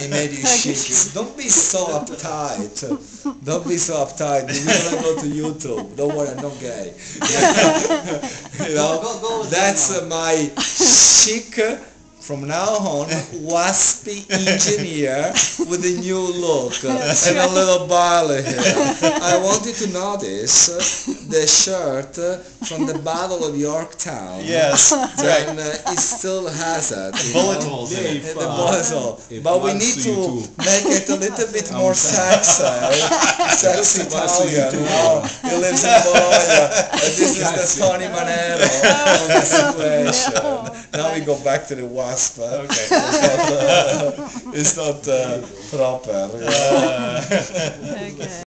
He made you chic. Don't be so uptight. Don't be so uptight. We're gonna go to YouTube. Don't worry, I'm not gay. You know, that's my chic. From now on, waspy engineer with a new look and a little barley here. I want you to notice the shirt from the Battle of Yorktown. Yes, And it still has it. bullet holes in it. The bullet hole. But we need to make it a little bit more sexy. Sexy Italian. You know? He lives in Bologna. This is the Tony Manero of the situation. Now we go back to the wasp. Okay. It's not proper. Okay.